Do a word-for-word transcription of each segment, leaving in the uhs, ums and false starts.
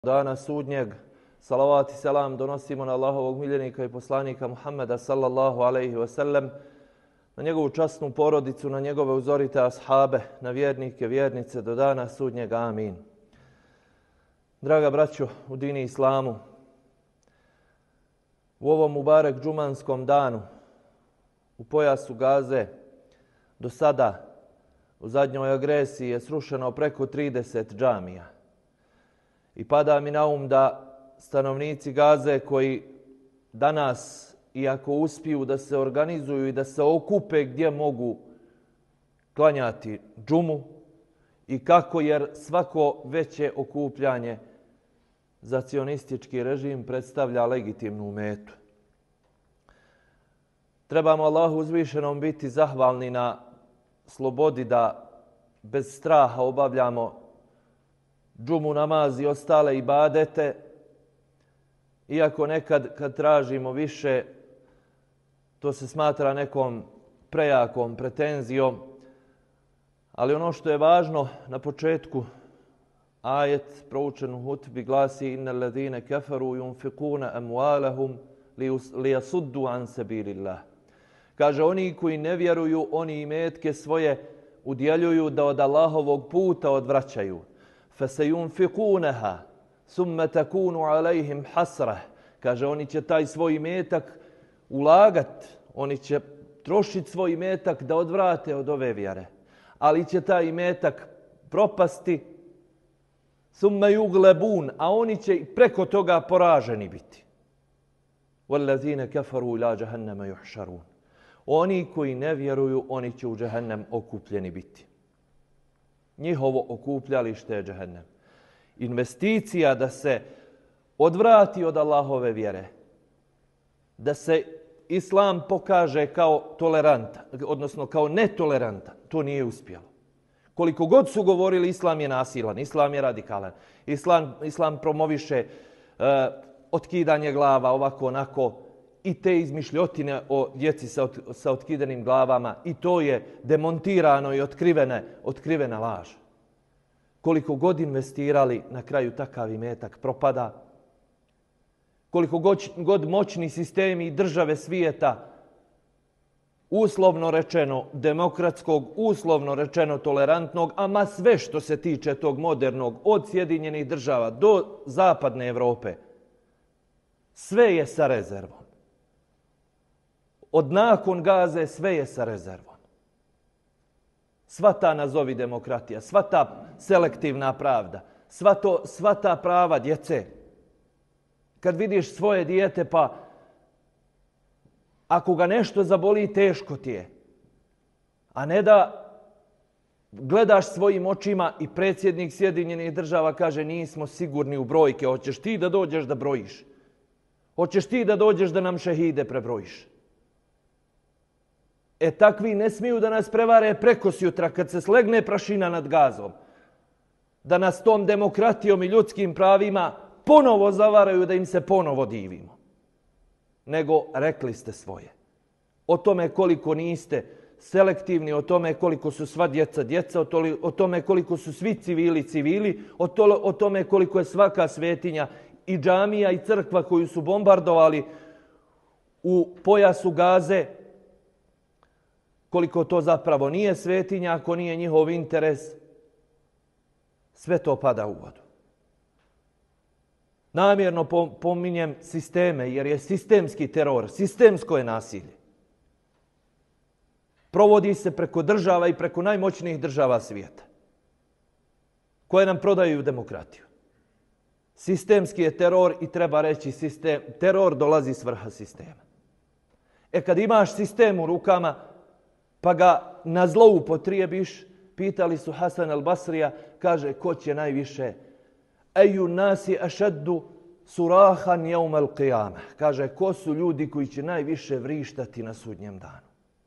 Dana sudnjeg, salavat i selam donosimo na Allahovog miljenika i poslanika Muhammeda sallallahu alaihi wasallam, na njegovu časnu porodicu, na njegove uzorite ashabe, na vjernike, vjernice do dana sudnjega. Amin. Draga braćo u dini islamu, u ovom mubarek džumanskom danu, u pojasu Gaze, do sada u zadnjoj agresiji je srušeno preko trideset džamija. I pada mi na um da stanovnici Gaze koji danas, iako uspiju da se organizuju i da se okupe gdje mogu klanjati džumu i kako, jer svako veće okupljanje za cionistički režim predstavlja legitimnu metu. Trebamo Allahu uzvišenom biti zahvalni na slobodi da bez straha obavljamo džumu, namaz i ostale ibadete, iako nekad kad tražimo više, to se smatra nekom prejakom pretenzijom, ali ono što je važno na početku, ajet proučen u hutbi glasi: Inna alladhina kafaru yunfiquna amwalahum liyasuddu an sabilillah. Kaže, oni koji ne vjeruju, oni imetke svoje udjeljuju da od Allahovog puta odvraćaju. فَسَيُنْفِقُونَهَا ثُمَّ تَكُونُ عَلَيْهِمْ حَسْرَةٌ. Kaže, oni će taj svoj imetak ulagat, oni će trošiti svoj imetak da odvrate od ove vjere. Ali će taj imetak propasti, ثُمَّ يُغْلَبُونَ, a oni će preko toga poraženi biti. وَالَّذِينَ كَفَرُوا إِلَى جَهَنَّمَ يُحْشَرُونَ. Oni koji ne vjeruju, oni će u džehennem okupljeni biti. Njihovo okupljalište je džehennem. Investicija da se odvrati od Allahove vjere, da se islam pokaže kao tolerantan, odnosno kao netolerantan, to nije uspjelo. Koliko god su govorili islam je nasilan, islam je radikalan, islam, islam promoviše uh, otkidanje glava ovako onako i te izmišljotine o djeci sa, od, sa otkidanim glavama, i to je demontirano i otkrivene, otkrivena laž. Koliko god investirali, na kraju takav imetak propada. Koliko god, god moćni sistemi i države svijeta, uslovno rečeno demokratskog, uslovno rečeno tolerantnog, ama sve što se tiče tog modernog, od Sjedinjenih država do zapadne Evrope, sve je sa rezervom. Od nakon Gaze sve je sa rezervom. Sva ta nazovi demokratija, sva ta selektivna pravda, sva, to, sva ta prava djece. Kad vidiš svoje dijete, pa ako ga nešto zaboli, teško ti je. A ne da gledaš svojim očima i predsjednik Sjedinjenih država kaže: nismo sigurni u brojke, hoćeš ti da dođeš da brojiš? Hoćeš ti da dođeš da nam šehide prebrojiš? E takvi ne smiju da nas prevare preko sjutra kad se slegne prašina nad Gazom. Da nas tom demokratijom i ljudskim pravima ponovo zavaraju, da im se ponovo divimo. Nego rekli ste svoje. O tome koliko niste selektivni, o tome koliko su sva djeca djeca, o tome koliko su svi civili civili, o, to, o tome koliko je svaka svetinja i džamija i crkva koju su bombardovali u pojasu Gaze, koliko to zapravo nije svetinja, ako nije njihov interes, sve to pada u vodu. Namjerno pominjem sisteme, jer je sistemski teror, sistemsko je nasilje. Provodi se preko država i preko najmoćnijih država svijeta, koje nam prodaju demokratiju. Sistemski je teror i treba reći sistem, teror dolazi s vrha sistema. E kad imaš sistem u rukama, pa ga na zloupotrijebiš, pitali su Hasan al-Basrija, kaže, ko će najviše? Eju nasi ašaddu surahan jevme al-qiyama. Kaže, ko su ljudi koji će najviše vrištati na sudnjem danu?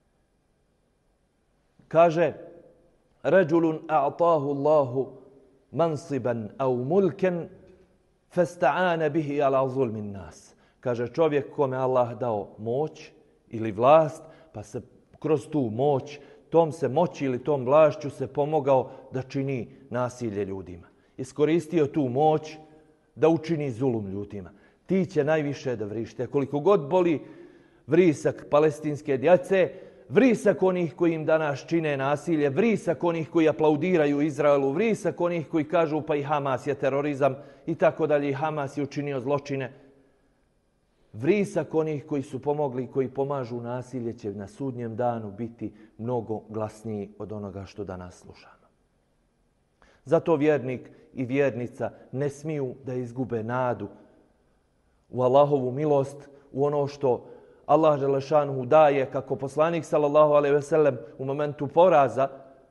Kaže, ređulun a'tahu Allahu mansiban au mulken festa'ane bihi ala zulmin nas. Kaže, čovjek kome Allah dao moć ili vlast, pa se kroz tu moć, tom se moći ili tom vlašću se pomogao da čini nasilje ljudima. Iskoristio tu moć da učini zulum ljudima. Ti će najviše da vrište. Koliko god boli vrisak palestinske djece, vrisak onih koji im danas čine nasilje, vrisak onih koji aplaudiraju Izraelu, vrisak onih koji kažu pa i Hamas je terorizam i tako dalje, i Hamas je učinio zločine. Vrisak onih koji su pomogli i koji pomažu nasilje će na sudnjem danu biti mnogo glasniji od onoga što danas slušamo. Zato vjernik i vjernica ne smiju da izgube nadu u Allahovu milost, u ono što Allah dželešanuhu daje, kako poslanik sallallahu alejhi ve sellem u momentu poraza,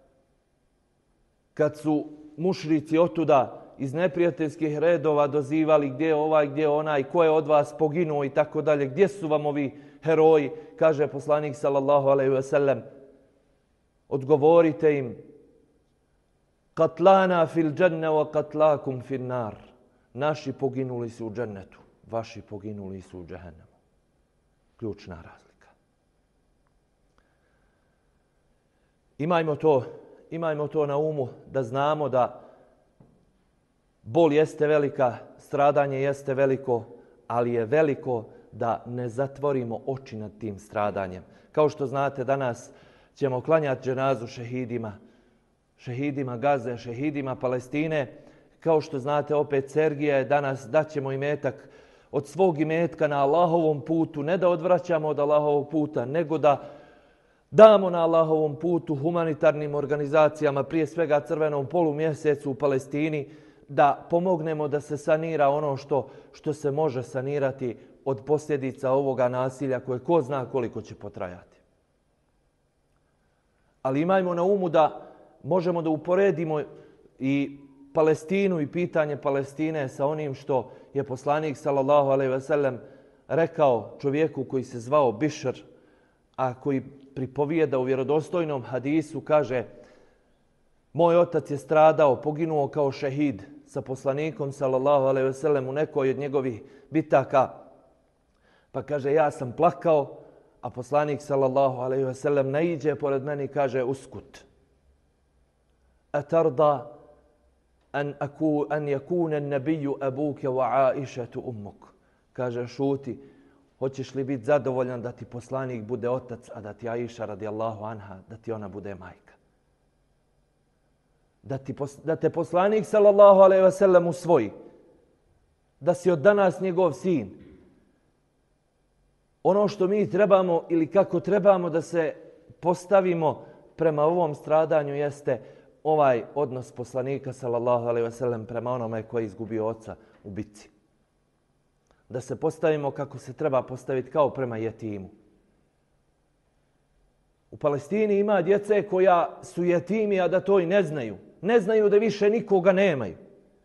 kad su mušrici otuda iz neprijateljskih redova dozivali gdje je ovaj, gdje je onaj, ko je od vas poginuo i tako dalje, gdje su vam ovi heroji, kaže poslanik sallallahu alejhi ve sellem, odgovorite im, katlana fil dženne wa katlakum fil nar. Naši poginuli su u džennetu, vaši poginuli su u džehennemu. Ključna razlika. Imajmo to, imajmo to na umu, da znamo da bol jeste velika, stradanje jeste veliko, ali je veliko da ne zatvorimo oči nad tim stradanjem. Kao što znate, danas ćemo klanjati dženazu šehidima, šehidima Gaze, šehidima Palestine. Kao što znate, opet Sergija je danas, daćemo imetak od svog imetka na Allahovom putu, ne da odvraćamo od Allahovog puta, nego da damo na Allahovom putu humanitarnim organizacijama, prije svega Crvenom polumjesecu u Palestini, da pomognemo da se sanira ono što, što se može sanirati od posljedica ovoga nasilja koje ko zna koliko će potrajati. Ali imajmo na umu da možemo da uporedimo i Palestinu i pitanje Palestine sa onim što je poslanik sallallahu alejhi ve sellem rekao čovjeku koji se zvao Bišr, a koji pripovijeda u vjerodostojnom hadisu, kaže: moj otac je stradao, poginuo kao šehid sa poslanikom sallallahu alejhi ve sellem u nekoj od njegovih bitaka. Pa kaže, ja sam plakao, a poslanik sallallahu alejhi ve sellem naiđe pored mene i kaže: uskut. Atarda an aku an yakuna an-nabiyyu abuka wa Aishatu ummuk. Kaže, šuti, hoćeš li biti zadovoljan da ti poslanik bude otac, a da ti Aisha radijallahu anha, da ti ona bude majka? Da, ti, da te poslanik sallallahu alejhi ve sellem usvoji, da si od danas njegov sin. Ono što mi trebamo ili kako trebamo da se postavimo prema ovom stradanju jeste ovaj odnos poslanika sallallahu alejhi ve sellem prema onome koji je izgubio oca u bitci. Da se postavimo kako se treba postaviti, kao prema jetimu. U Palestini ima djece koja su jetimi, a da to i ne znaju. Ne znaju da više nikoga nemaju.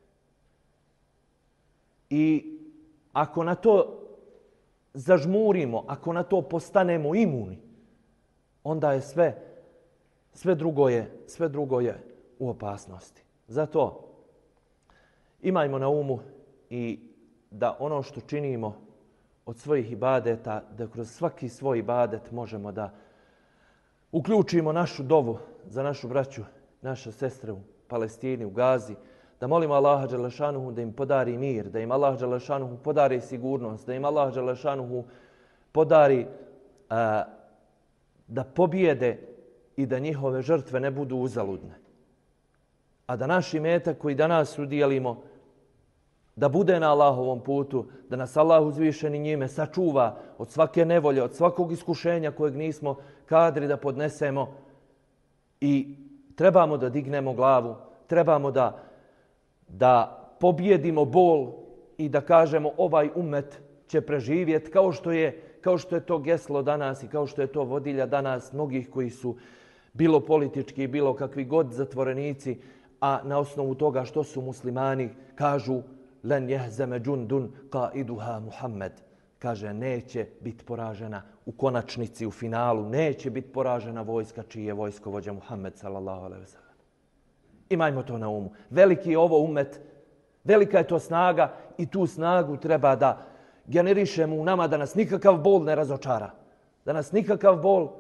I ako na to zažmurimo, ako na to postanemo imuni, onda je sve, sve drugo je, sve drugo je u opasnosti. Zato imajmo na umu i da ono što činimo od svojih ibadeta, da kroz svaki svoj ibadet možemo da uključimo našu dovu za našu braću, naše sestre u Palestini, u Gazi, da molimo Allaha dželešanuhu da im podari mir, da im Allah dželešanuhu podari sigurnost, da im Allah dželešanuhu podari a, da pobijede i da njihove žrtve ne budu uzaludne. A da naš imetak koji danas udjelimo, da bude na Allahovom putu, da nas Allah uzvišeni njime sačuva od svake nevolje, od svakog iskušenja kojeg nismo kadri da podnesemo. I trebamo da dignemo glavu, trebamo da, da pobjedimo bol i da kažemo ovaj ummet će preživjeti, kao što je, kao što je to geslo danas i kao što je to vodilja danas mnogih koji su bilo politički, bilo kakvi god zatvorenici, a na osnovu toga što su muslimani kažu len jehzeme džundun qaiduha Muhammed. Kaže, neće biti poražena u konačnici, u finalu, neće biti poražena vojska čiji je vojskovođa Muhammed sallallahu alejhi ve sellem. Imajmo to na umu. Veliki je ovo umet, velika je to snaga i tu snagu treba da generišemo u nama, da nas nikakav bol ne razočara, da nas nikakav bol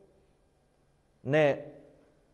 ne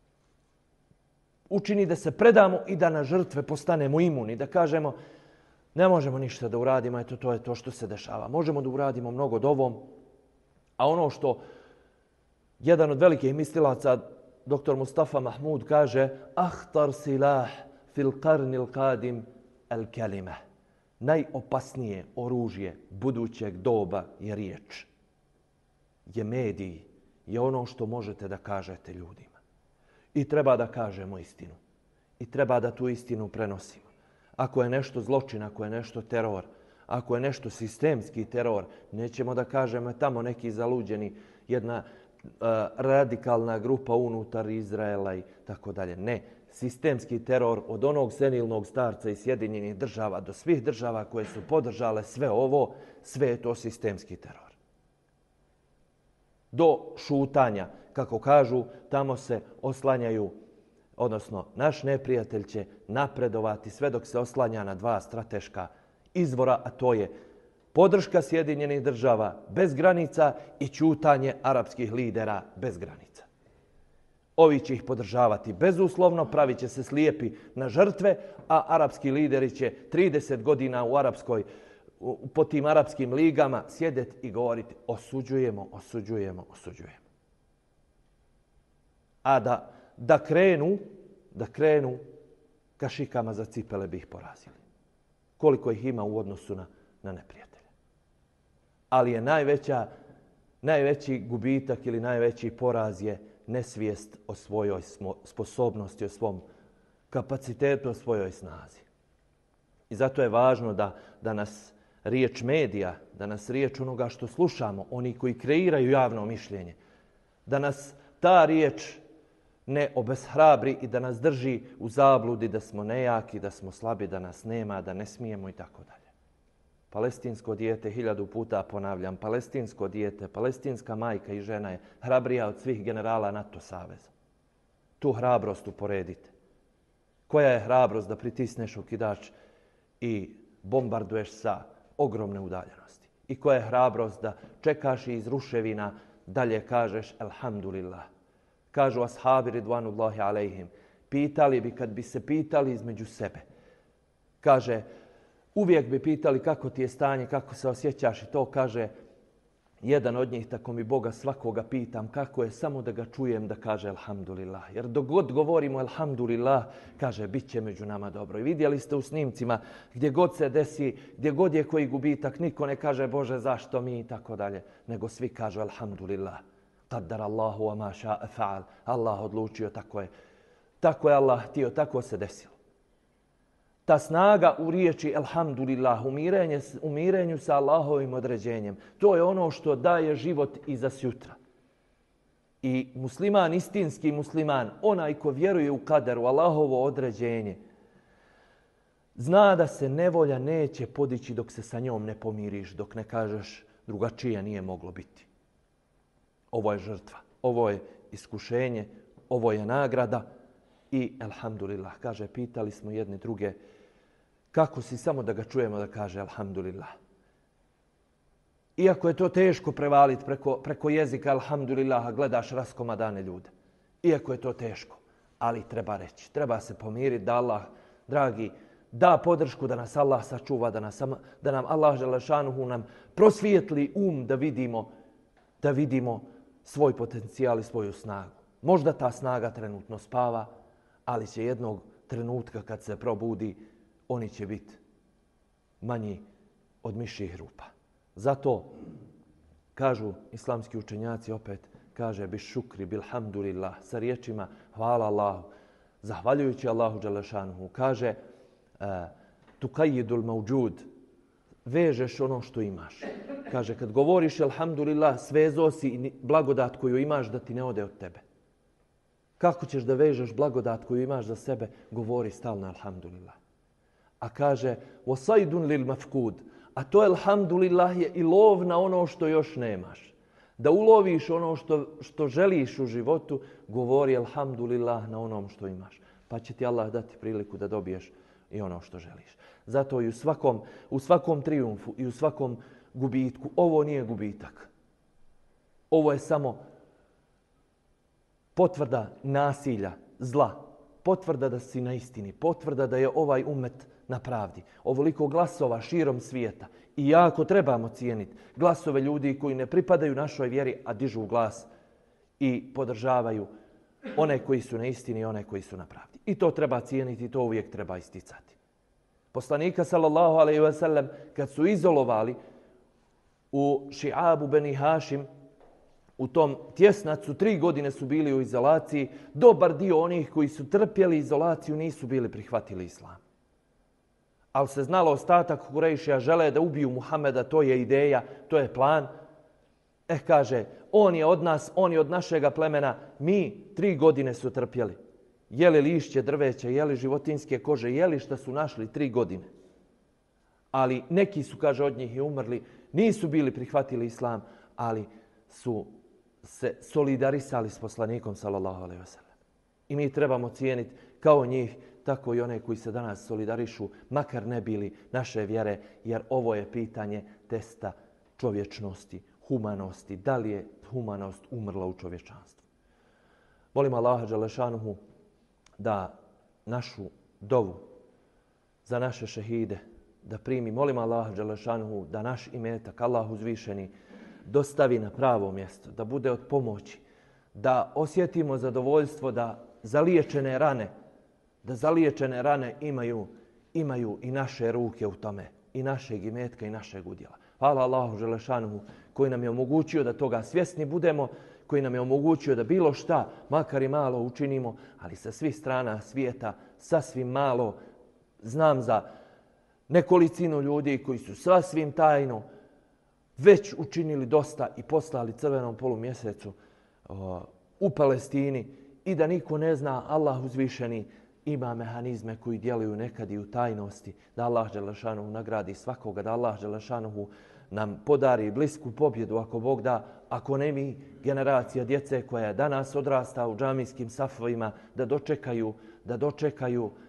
učini da se predamo i da na žrtve postanemo imuni, da kažemo Ne možemo ništa da uradimo, eto to je to što se dešava. Možemo da uradimo mnogo dovom, a ono što jedan od velikih mislilaca, doktor Mustafa Mahmud, kaže ahtar silah fil qarnil qadim al kalima. Najopasnije oružje budućeg doba je riječ. Je medij, je ono što možete da kažete ljudima. I treba da kažemo istinu. I treba da tu istinu prenosimo. Ako je nešto zločin, ako je nešto teror, ako je nešto sistemski teror, nećemo da kažemo tamo neki zaluđeni, jedna uh, radikalna grupa unutar Izraela i tako dalje. Ne, sistemski teror od onog senilnog starca iz Sjedinjenih država do svih država koje su podržale sve ovo, sve je to sistemski teror. Do šutanja, kako kažu, tamo se oslanjaju, odnosno naš neprijatelj će napredovati sve dok se oslanja na dva strateška izvora, a to je podrška Sjedinjenih država bez granica i ćutanje arapskih lidera bez granica. Ovi će ih podržavati bezuslovno, pravit će se slijepi na žrtve, a arapski lideri će trideset godina u arapskoj, po tim arapskim ligama sjedeti i govoriti osuđujemo, osuđujemo, osuđujemo. A da, da krenu, da krenu kašikama za cipele bi ih porazili. Koliko ih ima u odnosu na, na neprijatelje. Ali je najveća, najveći gubitak ili najveći poraz je nesvijest o svojoj sposobnosti, o svom kapacitetu, o svojoj snazi. I zato je važno da, da nas riječ medija, da nas riječ onoga što slušamo, oni koji kreiraju javno mišljenje, da nas ta riječ ne obeshrabri i da nas drži u zabludi da smo nejaki, da smo slabi, da nas nema, da ne smijemo i tako dalje. Palestinsko dijete, hiljadu puta ponavljam, palestinsko dijete, palestinska majka i žena je hrabrija od svih generala NATO saveza. Tu hrabrost uporedite. Koja je hrabrost da pritisneš okidač i bombarduješ sa ogromne udaljenosti? I koja je hrabrost da čekaš i iz ruševina dalje kažeš elhamdulillah? Kažu ashabi ridvanullahi alejhim, pitali bi kad bi se pitali između sebe. Kaže, uvijek bi pitali kako ti je stanje, kako se osjećaš i to kaže jedan od njih, tako mi Boga svakoga pitam kako je, samo da ga čujem da kaže elhamdulillah. Jer dok god govorimo elhamdulillah, kaže, bit će među nama dobro. I vidjeli ste u snimcima gdje god se desi, gdje god je koji gubitak, niko ne kaže Bože zašto mi i tako dalje, nego svi kažu elhamdulillah. Qaddar Allahu wa ma sha'a fa'al. Allah odlučio, tako je. Tako je Allah htio, tako se desilo. Ta snaga u riječi elhamdulillah, umirenje, umirenju sa Allahovim određenjem, to je ono što daje život i za sutra. I musliman, istinski musliman, onaj ko vjeruje u kaderu, Allahovo određenje, zna da se nevolja neće podići dok se sa njom ne pomiriš, dok ne kažeš drugačije nije moglo biti. Ovo je žrtva, ovo je iskušenje, ovo je nagrada i elhamdulillah. Kaže, pitali smo jedne druge, kako si, samo da ga čujemo da kaže elhamdulillah. Iako je to teško prevaliti preko, preko jezika elhamdulillah, gledaš raskomadane ljude. Iako je to teško, ali treba reći, treba se pomiriti da Allah, dragi, da podršku, da nas Allah sačuva, da, nas, da nam Allah želešanuhu nam prosvijetli um da vidimo, da vidimo svoj potencijal i svoju snagu. Možda ta snaga trenutno spava, ali će jednog trenutka kad se probudi, oni će biti manji od mišjih rupa. Zato kažu islamski učenjaci, opet kaže bi šukri bil hamdulillah, sa riječima hvala Allahu, zahvaljujući Allahu dželešanuhu. Kaže tukajidul mawjud, vežeš ono što imaš. Kaže, kad govoriš elhamdulillah, svezo si blagodat koju imaš da ti ne ode od tebe. Kako ćeš da vežeš blagodat koju imaš za sebe? Govori stalno elhamdulillah. A kaže, wasaidun lil mafkud, a to elhamdulillah je i lov na ono što još nemaš. Da uloviš ono što, što želiš u životu, govori elhamdulillah na onom što imaš. Pa će ti Allah dati priliku da dobiješ i ono što želiš. Zato i u svakom, u svakom trijumfu i u svakom gubitku, ovo nije gubitak. Ovo je samo potvrda nasilja, zla. Potvrda da si na istini. Potvrda da je ovaj umet na pravdi. Ovoliko glasova širom svijeta. I jako trebamo cijeniti glasove ljudi koji ne pripadaju našoj vjeri, a dižu glas i podržavaju one koji su na istini i one koji su na pravdi. I to treba cijeniti i to uvijek treba isticati. Poslanika sallallahu alejhi ve sellem kad su izolovali u Ši'abu Beni Hašim, u tom tjesnacu, tri godine su bili u izolaciji, dobar dio onih koji su trpjeli izolaciju nisu bili prihvatili islam. Ali se znalo ostatak Kurejšija žele da ubiju Muhameda, to je ideja, to je plan. Eh, kaže, on je od nas, on je od našega plemena, mi tri godine su trpjeli. Jeli lišće drveća, jeli životinjske kože, jeli šta su našli tri godine. Ali neki su, kaže, od njih i umrli, nisu bili prihvatili islam, ali su se solidarisali s poslanikom sallallahu alejhi ve sellem. I mi trebamo cijeniti kao njih, tako i one koji se danas solidarišu, makar ne bili naše vjere, jer ovo je pitanje testa čovječnosti, humanosti. Da li je humanost umrla u čovječanstvu? Molim Allaha dželešanuhu da našu dovu za naše šehide da primi. Molim Allaha dželešanuhu da naš imetak, Allah uzvišeni, dostavi na pravo mjesto, da bude od pomoći, da osjetimo zadovoljstvo da zaliječene rane, da zaliječene rane imaju, imaju i naše ruke u tome, i našeg imetka i našeg udjela. Hvala Allahu dželešanuhu koji nam je omogućio da toga svjesni budemo, koji nam je omogućio da bilo šta, makar i malo učinimo, ali sa svih strana svijeta, sasvim malo. Znam za nekolicinu ljudi koji su sasvim tajno već učinili dosta i poslali crvenom polumjesecu uh, u Palestini i da niko ne zna, Allah uzvišeni ima mehanizme koji djeluju nekad i u tajnosti, da Allah dželešanuhu nagradi svakoga, da Allah dželešanuhu nam podari blisku pobjedu ako Bog da, ako ne mi, generacija djece koja danas odrasta u džamijskim safovima, da dočekaju, da dočekaju uh,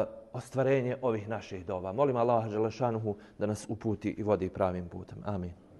ostvarenje ovih naših dova. Molim Allah dželešanuhu da nas uputi i vodi pravim putem. Amin.